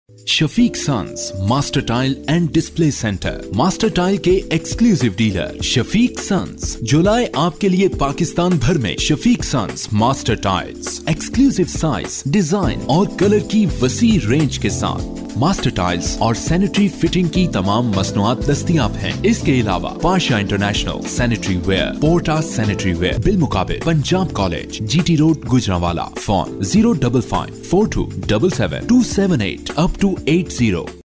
Shafiq sons master tile and display centre, master tile के exclusive dealer Shafiq sons जो लाए आपके लिए पाकिस्तान भर में Shafiq sons master tiles, exclusive size, design और कलर की वसी रेंज के साथ मास्टर टाइल्स और सैनिटरी फिटिंग की तमाम मसनूआत दस्तयाब हैं। इसके अलावा Pasha international sanitary ware, Porta sanitary ware, बिलमुकाबिल Punjab college, GT road, Gujranwala. Phone 0554277 278 up to 80।